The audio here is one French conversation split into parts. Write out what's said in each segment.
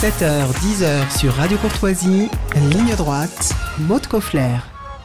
7h, 10h sur Radio Courtoisie, ligne droite, Maud Koffler.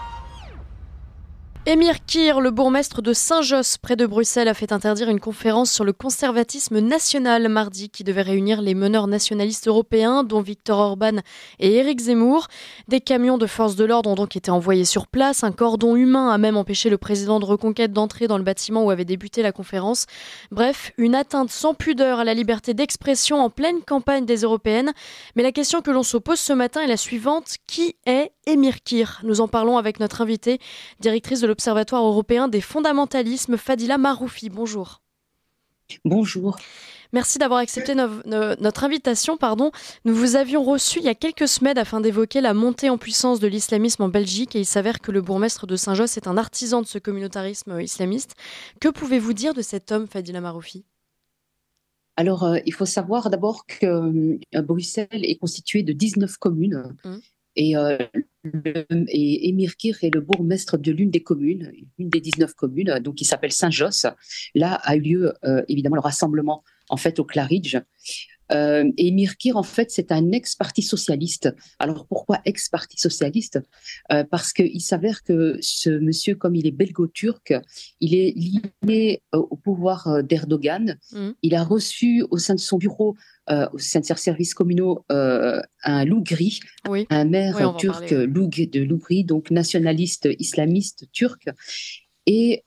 Emir Kir, le bourgmestre de Saint-Josse, près de Bruxelles, a fait interdire une conférence sur le conservatisme national mardi qui devait réunir les meneurs nationalistes européens, dont Viktor Orban et Éric Zemmour. Des camions de forces de l'ordre ont donc été envoyés sur place. Un cordon humain a même empêché le président de Reconquête d'entrer dans le bâtiment où avait débuté la conférence. Bref, une atteinte sans pudeur à la liberté d'expression en pleine campagne des européennes. Mais la question que l'on se pose ce matin est la suivante. Qui est Emir Kir ? Nous en parlons avec notre invitée, directrice de l'Observatoire européen des fondamentalismes, Fadila Maroufi. Bonjour. Bonjour. Merci d'avoir accepté notre invitation. Nous vous avions reçu il y a quelques semaines afin d'évoquer la montée en puissance de l'islamisme en Belgique et il s'avère que le bourgmestre de Saint-Josse est un artisan de ce communautarisme islamiste. Que pouvez-vous dire de cet homme, Fadila Maroufi ? Alors, il faut savoir d'abord que Bruxelles est constituée de 19 communes. Et Emir Kir est le bourgmestre de l'une des communes, une des 19 communes, donc qui s'appelle Saint-Josse. Là a eu lieu évidemment le rassemblement en fait au Claridge. Et Emir Kir, en fait, c'est un ex-parti socialiste. Alors pourquoi ex-parti socialiste ? Parce qu'il s'avère que ce monsieur, comme il est belgo-turc, il est lié au pouvoir d'Erdogan. Il a reçu au sein de son bureau, au sein de ses services communaux, un loup gris, un maire turc de loup gris, donc nationaliste islamiste turc. Et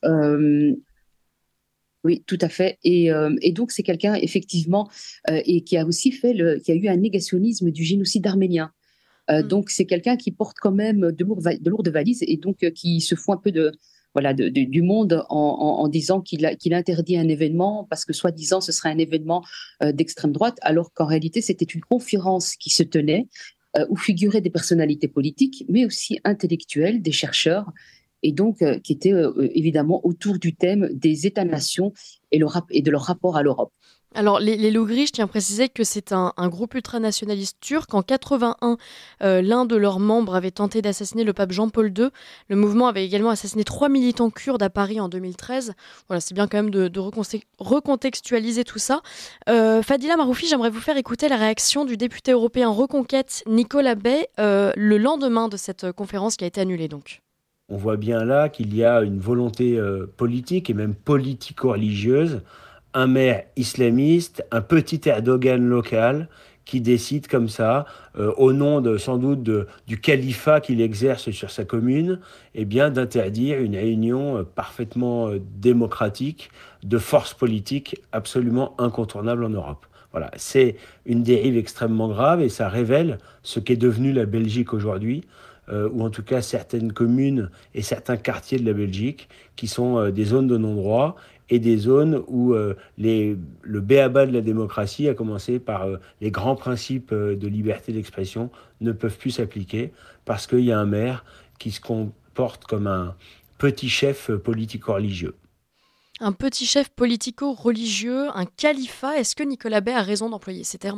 oui, tout à fait. Et donc, c'est quelqu'un, effectivement, et qui a aussi qui a eu un négationnisme du génocide arménien. Donc, c'est quelqu'un qui porte quand même de lourdes valises et donc qui se fout un peu du monde en disant qu'il interdit un événement parce que, soi-disant, ce serait un événement d'extrême droite, alors qu'en réalité, c'était une conférence qui se tenait où figuraient des personnalités politiques, mais aussi intellectuelles, des chercheurs, et donc qui était évidemment autour du thème des États-nations et de leur rapport à l'Europe. Alors, les loups gris, je tiens à préciser que c'est un groupe ultranationaliste turc. En 81, l'un de leurs membres avait tenté d'assassiner le pape Jean-Paul II. Le mouvement avait également assassiné 3 militants kurdes à Paris en 2013. Voilà, c'est bien quand même de recontextualiser tout ça. Fadila Maroufi, j'aimerais vous faire écouter la réaction du député européen Reconquête, Nicolas Bay, le lendemain de cette conférence qui a été annulée donc. On voit bien là qu'il y a une volonté politique et même politico-religieuse, un maire islamiste, un petit Erdogan local qui décide comme ça, au nom sans doute du califat qu'il exerce sur sa commune, d'interdire une réunion parfaitement démocratique de forces politiques absolument incontournables en Europe. Voilà, c'est une dérive extrêmement grave et ça révèle ce qu'est devenu la Belgique aujourd'hui, ou en tout cas certaines communes et certains quartiers de la Belgique qui sont des zones de non-droit et des zones où le b.a.-ba de la démocratie, à commencer par les grands principes de liberté d'expression, ne peuvent plus s'appliquer parce qu'il y a un maire qui se comporte comme un petit chef politico-religieux. Un petit chef politico-religieux, un califat. Est-ce que Nicolas Bay a raison d'employer ces termes ?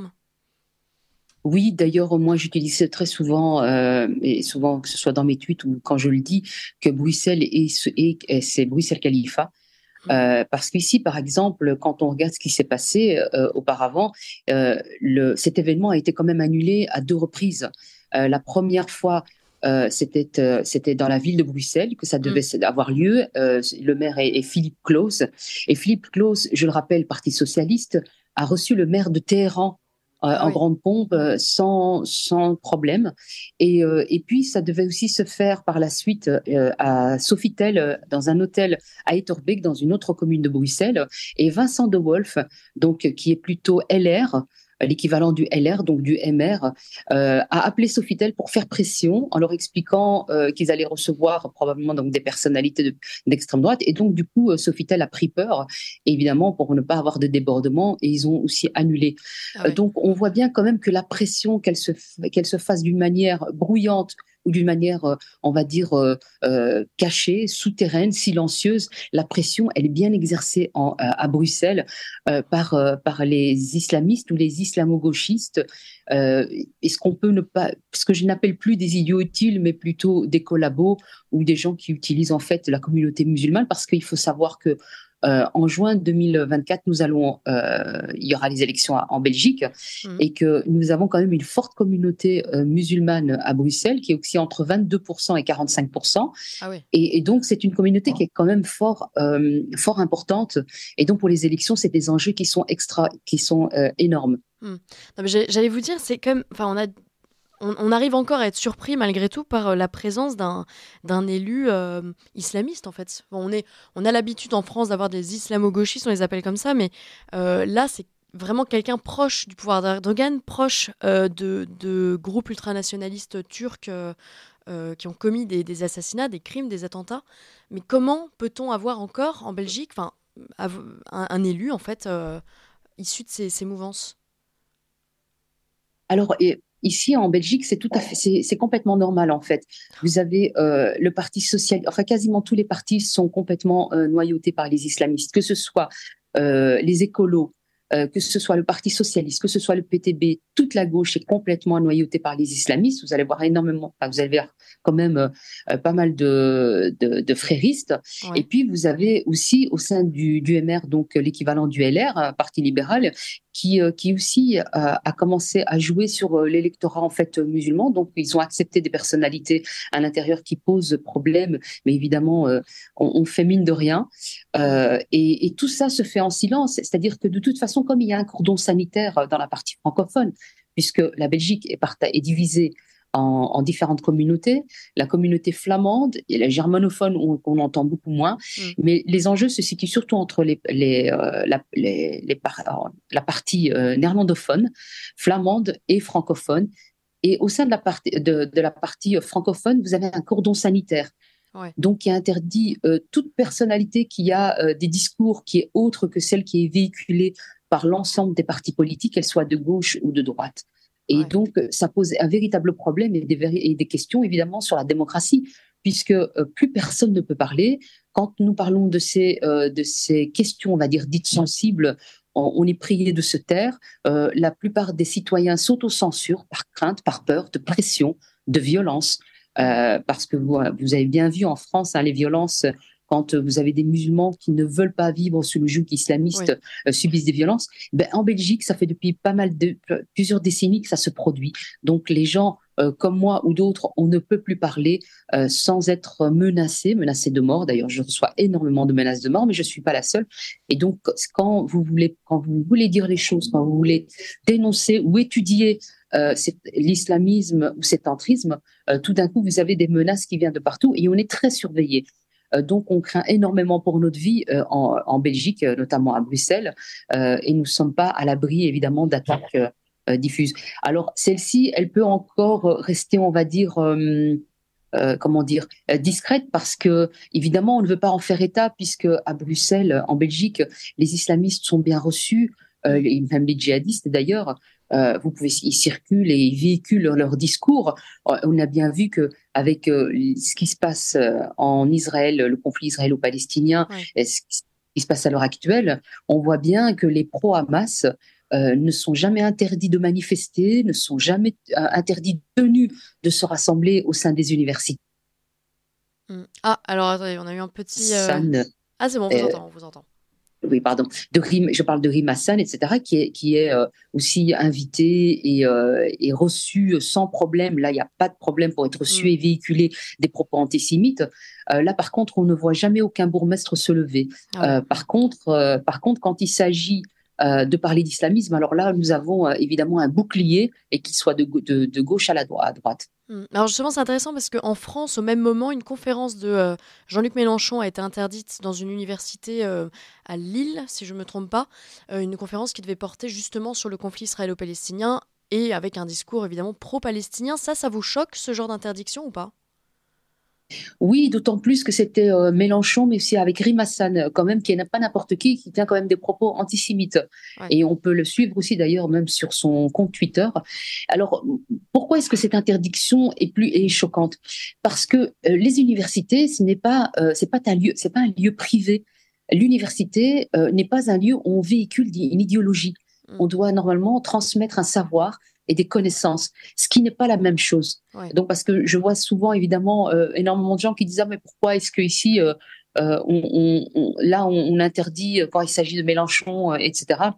Oui, d'ailleurs, moi, j'utilise très souvent, et souvent que ce soit dans mes tweets ou quand je le dis, que Bruxelles c'est Bruxelles Califat. Parce qu'ici, par exemple, quand on regarde ce qui s'est passé auparavant, cet événement a été quand même annulé à 2 reprises. La première fois, c'était dans la ville de Bruxelles que ça devait avoir lieu. Le maire est Philippe Claus. Et Philippe Claus, je le rappelle, Parti socialiste, a reçu le maire de Téhéran en grande pompe, sans problème. Et puis, ça devait aussi se faire par la suite à Sofitel, dans un hôtel à Etterbeek, dans une autre commune de Bruxelles. Et Vincent de Wolf, donc, qui est plutôt LR, l'équivalent du LR, donc du MR, a appelé Sofitel pour faire pression en leur expliquant qu'ils allaient recevoir probablement donc, des personnalités d'extrême droite. Et donc, du coup, Sofitel a pris peur, évidemment, pour ne pas avoir de débordement, et ils ont aussi annulé. Donc, on voit bien quand même que la pression, qu'elle se fasse d'une manière bruyante ou d'une manière, on va dire, cachée, souterraine, silencieuse, la pression, elle est bien exercée à Bruxelles par les islamistes ou les islamo-gauchistes. Est-ce qu'on peut ne pas, ce que je n'appelle plus des idiots utiles, mais plutôt des collabos ou des gens qui utilisent en fait la communauté musulmane, parce qu'il faut savoir que en juin 2024, il y aura les élections en Belgique et que nous avons quand même une forte communauté musulmane à Bruxelles qui est aussi entre 22% et 45%. Ah oui. Et donc, c'est une communauté qui est quand même fort importante. Et donc, pour les élections, c'est des enjeux qui sont énormes. Non, mais j'allais vous dire, c'est quand même, enfin, on arrive encore à être surpris malgré tout par la présence d'un élu islamiste en fait. Bon, on a l'habitude en France d'avoir des islamo-gauchistes, on les appelle comme ça, mais là c'est vraiment quelqu'un proche du pouvoir d'Erdogan, proche de groupes ultranationalistes turcs qui ont commis des assassinats, des crimes, des attentats. Mais comment peut-on avoir encore en Belgique, enfin, un élu en fait issu de ces mouvances? Alors, ici en Belgique, c'est complètement normal en fait. Vous avez le Parti social, enfin quasiment tous les partis sont complètement noyautés par les islamistes, que ce soit les écolos, que ce soit le Parti socialiste, que ce soit le PTB, toute la gauche est complètement noyautée par les islamistes. Vous allez voir énormément, enfin, vous allez voir quand même pas mal de fréristes. Ouais. Et puis vous avez aussi au sein du MR, donc l'équivalent du LR, Parti libéral, qui aussi a commencé à jouer sur l'électorat en fait musulman. Donc ils ont accepté des personnalités à l'intérieur qui posent problème, mais évidemment on fait mine de rien. Et tout ça se fait en silence, c'est-à-dire que de toute façon, comme il y a un cordon sanitaire dans la partie francophone, puisque la Belgique est divisée en différentes communautés, la communauté flamande et la germanophone, on entend beaucoup moins, mais les enjeux se situent surtout entre la partie néerlandophone, flamande et francophone. Et au sein de la partie francophone, vous avez un cordon sanitaire. Ouais. Donc, qui interdit toute personnalité qui a des discours qui est autre que celle qui est véhiculée par l'ensemble des partis politiques, qu'elles soient de gauche ou de droite. Et donc, ça pose un véritable problème et des questions, évidemment, sur la démocratie, puisque plus personne ne peut parler. Quand nous parlons de ces questions, on va dire, dites sensibles, on est prié de se taire. La plupart des citoyens s'autocensurent par crainte, par peur, de pression, de violence. Parce que vous avez bien vu en France les violences, quand vous avez des musulmans qui ne veulent pas vivre sous le joug islamiste, subissent des violences. Ben, en Belgique, ça fait depuis plusieurs décennies que ça se produit. Donc les gens comme moi ou d'autres, on ne peut plus parler sans être menacés de mort. D'ailleurs, je reçois énormément de menaces de mort, mais je ne suis pas la seule. Et donc, quand vous voulez dire les choses, quand vous voulez dénoncer ou étudier l'islamisme ou cet entrisme, tout d'un coup, vous avez des menaces qui viennent de partout et on est très surveillé. Donc, on craint énormément pour notre vie en Belgique, notamment à Bruxelles, et nous ne sommes pas à l'abri, évidemment, d'attaques diffuses. Alors, celle-ci, elle peut encore rester, on va dire, discrète, parce que, évidemment, on ne veut pas en faire état, puisque à Bruxelles, en Belgique, les islamistes sont bien reçus, même les djihadistes d'ailleurs. Ils circulent et ils véhiculent leur discours. On a bien vu que avec ce qui se passe en Israël, le conflit israélo-palestinien, et ce qui se passe à l'heure actuelle, on voit bien que les pro-Hamas ne sont jamais interdits de manifester, ne sont jamais interdits tenus de se rassembler au sein des universités. Ah, alors attendez, on a eu un petit... Ah, c'est bon, on vous entend. Oui, pardon. Je parle de Rima Hassan, etc., qui est aussi invité et reçu sans problème. Là, il n'y a pas de problème pour être reçu et véhiculer des propos antisémites. Là, par contre, on ne voit jamais aucun bourgmestre se lever. Par contre, quand il s'agit de parler d'islamisme, alors là, nous avons évidemment un bouclier, et qu'il soit de gauche à droite. Alors justement, c'est intéressant parce qu'en France, au même moment, une conférence de Jean-Luc Mélenchon a été interdite dans une université à Lille, si je ne me trompe pas, une conférence qui devait porter justement sur le conflit israélo-palestinien et avec un discours évidemment pro-palestinien. Ça vous choque, ce genre d'interdiction, ou pas ? Oui, d'autant plus que c'était Mélenchon, mais aussi avec Rima Hassan, quand même, qui n'est pas n'importe qui tient quand même des propos antisémites. Et on peut le suivre aussi, d'ailleurs, même sur son compte Twitter. Alors, pourquoi est-ce que cette interdiction est choquante ? Parce que les universités, c'est pas un lieu privé. L'université n'est pas un lieu où on véhicule une idéologie. On doit normalement transmettre un savoir et des connaissances, ce qui n'est pas la même chose. Donc, parce que je vois souvent, évidemment, énormément de gens qui disent « Ah, mais pourquoi est-ce qu'ici, là, on interdit quand il s'agit de Mélenchon, etc.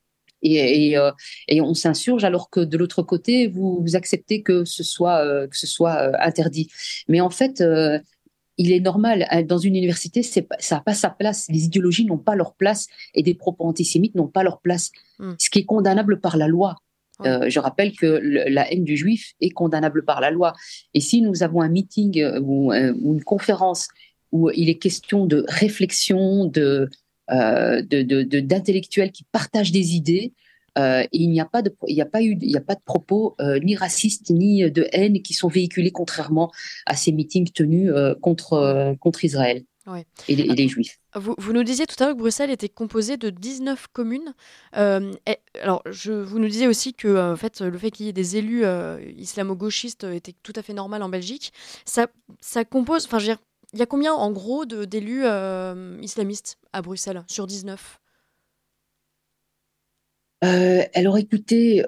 Et on s'insurge, alors que de l'autre côté, vous acceptez que ce soit interdit. Mais en fait, il est normal, dans une université, ça n'a pas sa place. Les idéologies n'ont pas leur place et des propos antisémites n'ont pas leur place. Ce qui est condamnable par la loi. Oui. Je rappelle que la haine du juif est condamnable par la loi. Et si nous avons un meeting ou une conférence où il est question de réflexion, d'intellectuels qui partagent des idées, il n'y a pas de propos ni racistes ni de haine qui sont véhiculés contrairement à ces meetings tenus contre Israël Ouais. et les Juifs. Vous nous disiez tout à l'heure que Bruxelles était composée de 19 communes. Alors, vous nous disiez aussi que en fait, le fait qu'il y ait des élus islamo-gauchistes était tout à fait normal en Belgique. Ça compose, enfin, je veux dire, il y a combien en gros d'élus islamistes à Bruxelles sur 19? Alors écoutez,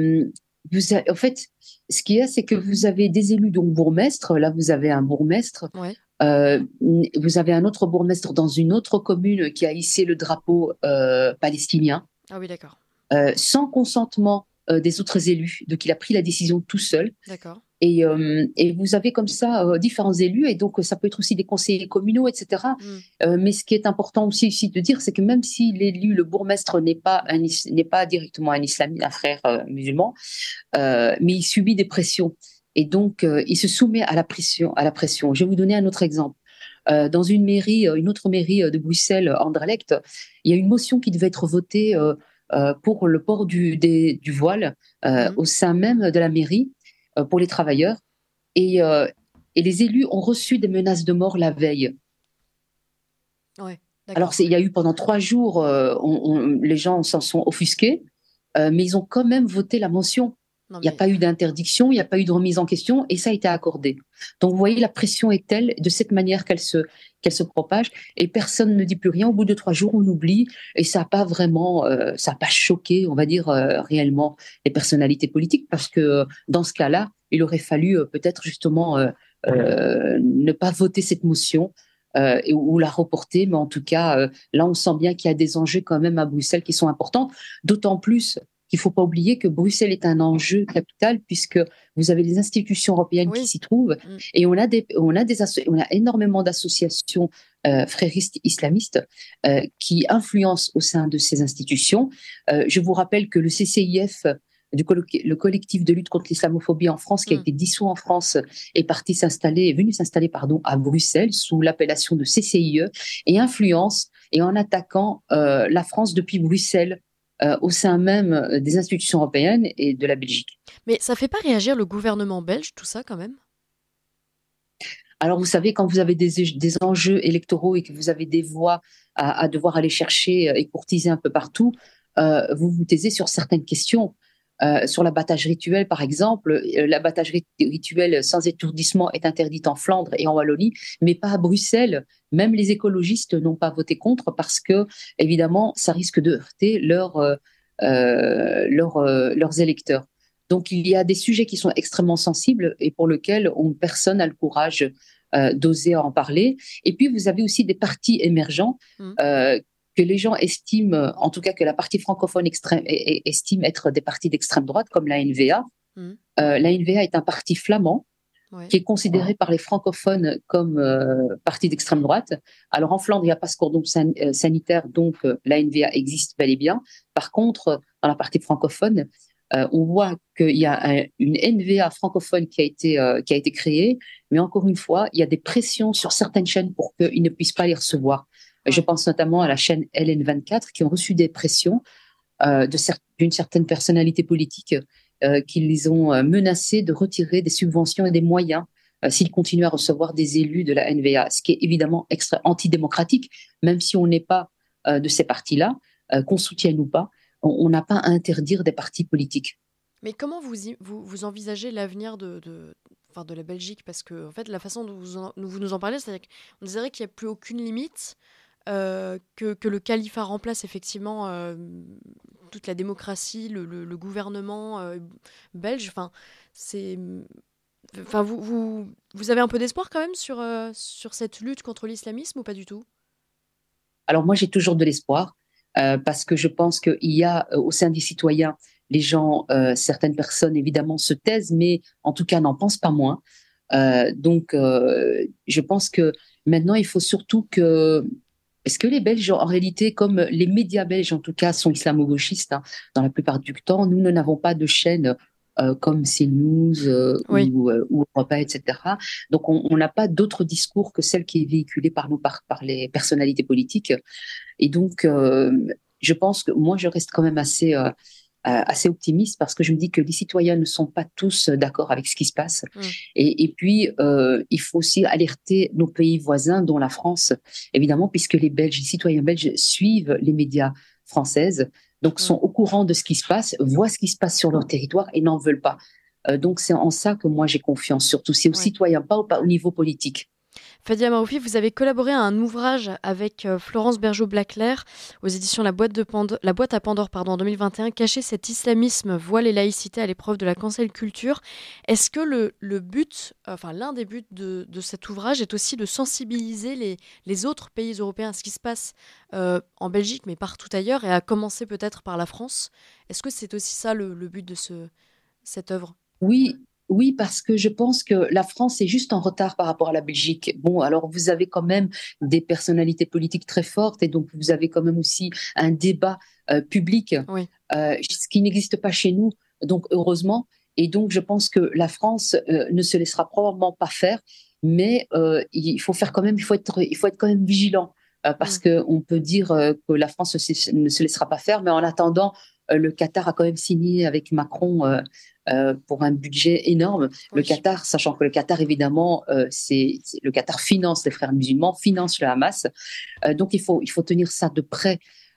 en fait, ce qu'il y a, c'est que vous avez des élus, donc bourgmestres. Là, vous avez un bourgmestre. Ouais. Vous avez un autre bourgmestre dans une autre commune qui a hissé le drapeau palestinien Ah oui, d'accord. sans consentement des autres élus. Donc, il a pris la décision tout seul. D'accord. Et vous avez comme ça différents élus, et donc ça peut être aussi des conseillers communaux, etc. Mais ce qui est important aussi de dire, c'est que même si l'élu, le bourgmestre, n'est pas directement un islamiste, un frère musulman, mais il subit des pressions. Et donc, il se soumet à la pression. Je vais vous donner un autre exemple. Dans une autre mairie de Bruxelles, Anderlecht, il y a une motion qui devait être votée pour le port du voile au sein même de la mairie pour les travailleurs. Et les élus ont reçu des menaces de mort la veille. Ouais, Alors, il y a eu pendant 3 jours, les gens s'en sont offusqués, mais ils ont quand même voté la motion. Non, Il n'y a pas eu d'interdiction, il n'y a pas eu de remise en question, et ça a été accordé. Donc, vous voyez, la pression est telle, de cette manière qu'elle se propage, et personne ne dit plus rien. Au bout de 3 jours, on oublie, et ça n'a pas vraiment, ça n'a pas choqué, on va dire, réellement les personnalités politiques, parce que dans ce cas-là, il aurait fallu peut-être justement ne pas voter cette motion. Ou la reporter, mais en tout cas, là, on sent bien qu'il y a des enjeux quand même à Bruxelles qui sont importants, d'autant plus qu'il ne faut pas oublier que Bruxelles est un enjeu capital, puisque vous avez les institutions européennes qui s'y trouvent, et on a énormément d'associations fréristes islamistes qui influencent au sein de ces institutions. Je vous rappelle que le CCIF, le collectif de lutte contre l'islamophobie en France, qui a été dissous en France, est venu s'installer à Bruxelles sous l'appellation de CCIE, et influence, et en attaquant la France depuis Bruxelles, au sein même des institutions européennes et de la Belgique. Mais ça ne fait pas réagir le gouvernement belge, tout ça, quand même? Alors, vous savez, quand vous avez des enjeux électoraux et que vous avez des voix à devoir aller chercher et courtiser un peu partout, vous vous taisez sur certaines questions. Sur l'abattage rituel, par exemple, l'abattage rituel sans étourdissement est interdit en Flandre et en Wallonie, mais pas à Bruxelles. Même les écologistes n'ont pas voté contre parce que, évidemment, ça risque de heurter leurs électeurs. Donc, il y a des sujets qui sont extrêmement sensibles et pour lesquels personne n'a le courage d'oser en parler. Et puis, vous avez aussi des partis émergents que les gens estiment, en tout cas que la partie francophone estime être des partis d'extrême droite, comme la NVA. La NVA est un parti flamand qui est considéré par les francophones comme parti d'extrême droite. Alors en Flandre, il n'y a pas ce cordon sanitaire, donc la NVA existe bel et bien. Par contre, dans la partie francophone, on voit qu'il y a une NVA francophone qui a été créée, mais encore une fois, il y a des pressions sur certaines chaînes pour qu'ils ne puissent pas les recevoir. Je pense notamment à la chaîne LN24 qui ont reçu des pressions d'une certaine personnalité politique qui les ont menacés de retirer des subventions et des moyens s'ils continuent à recevoir des élus de la NVA, ce qui est évidemment antidémocratique, même si on n'est pas de ces partis-là, qu'on soutienne ou pas, on n'a pas à interdire des partis politiques. Mais comment vous envisagez l'avenir de la Belgique? Parce que, en fait, la façon dont vous nous en parlez, c'est-à-dire qu'on dirait qu'il n'y a plus aucune limite. Que le califat remplace effectivement toute la démocratie, le gouvernement belge. Enfin, enfin, vous avez un peu d'espoir quand même sur cette lutte contre l'islamisme ou pas du tout? Alors moi, j'ai toujours de l'espoir parce que je pense qu'il y a au sein des citoyens, les gens, certaines personnes évidemment se taisent, mais en tout cas n'en pensent pas moins. Je pense que maintenant, il faut surtout que... Est-ce que les Belges, en réalité, comme les médias belges en tout cas, sont islamo-gauchistes hein, dans la plupart du temps, nous n'avons pas de chaîne comme CNews Oui. ou Europa, etc. Donc, on n'a pas d'autre discours que celle qui est véhiculée par nous, par les personnalités politiques. Et donc, je pense que moi, je reste quand même assez optimiste parce que je me dis que les citoyens ne sont pas tous d'accord avec ce qui se passe. Mm. Et puis, il faut aussi alerter nos pays voisins, dont la France, évidemment, puisque les Belges, les citoyens belges suivent les médias françaises, donc Mm. sont au courant de ce qui se passe, voient ce qui se passe sur leur territoire et n'en veulent pas. Donc, c'est en ça que moi, j'ai confiance, surtout. C'est aux Ouais. citoyens, pas au niveau politique. Fadia Maroufi, vous avez collaboré à un ouvrage avec Florence Bergeau-Blaclair aux éditions La Boîte à Pandore en 2021, Cacher cet islamisme, voile et laïcité à l'épreuve de la cancel culture. Est-ce que le but, enfin l'un des buts de cet ouvrage est aussi de sensibiliser les autres pays européens à ce qui se passe en Belgique, mais partout ailleurs, et à commencer peut-être par la France? Est-ce que c'est aussi ça le but de cette œuvre? Oui, oui, parce que je pense que la France est juste en retard par rapport à la Belgique. Bon, alors vous avez quand même des personnalités politiques très fortes et donc vous avez quand même aussi un débat public, Oui. ce qui n'existe pas chez nous. Donc heureusement, et donc je pense que la France ne se laissera probablement pas faire, mais il faut faire quand même, il faut être quand même vigilant. Parce Mm. que on peut dire que la France ne se laissera pas faire, mais en attendant, le Qatar a quand même signé avec Macron pour un budget énorme. Le Oui. Qatar, sachant que le Qatar, évidemment, le Qatar finance les frères musulmans, finance le Hamas. Donc, il faut tenir ça de près.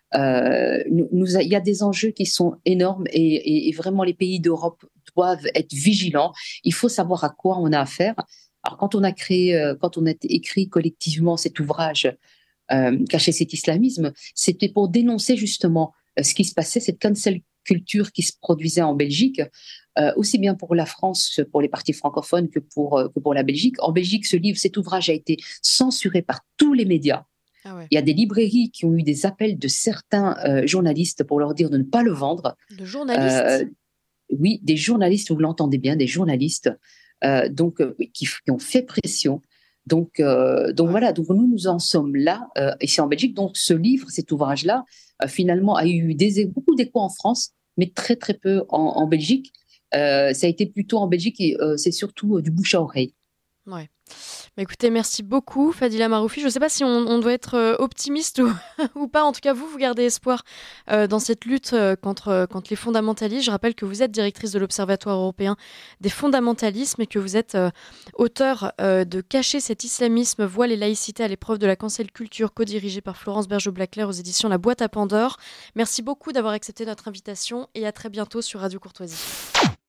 Il y a des enjeux qui sont énormes et vraiment les pays d'Europe doivent être vigilants. Il faut savoir à quoi on a affaire. Alors, quand on a écrit collectivement cet ouvrage, Cacher cet islamisme, c'était pour dénoncer justement ce qui se passait, cette cancel culture qui se produisait en Belgique, aussi bien pour la France, pour les partis francophones que pour la Belgique. En Belgique, cet ouvrage a été censuré par tous les médias. Ah ouais. Il y a des librairies qui ont eu des appels de certains journalistes pour leur dire de ne pas le vendre. De journalistes? Oui, des journalistes, vous l'entendez bien, des journalistes oui, qui ont fait pression. Donc Ouais. voilà, donc nous en sommes là, ici en Belgique. Donc ce livre, cet ouvrage-là, finalement a eu beaucoup d'échos en France, mais très très peu en Belgique. Ça a été plutôt en Belgique et c'est surtout du bouche à oreille. Ouais. Bah, écoutez, merci beaucoup, Fadila Maroufi. Je ne sais pas si on doit être optimiste ou pas. En tout cas, vous gardez espoir dans cette lutte contre les fondamentalistes. Je rappelle que vous êtes directrice de l'Observatoire européen des fondamentalismes et que vous êtes auteur de Cacher cet islamisme, voile et laïcité à l'épreuve de la cancel culture, co-dirigé par Florence Bergeau-Blaclair aux éditions La Boîte à Pandore. Merci beaucoup d'avoir accepté notre invitation et à très bientôt sur Radio Courtoisie.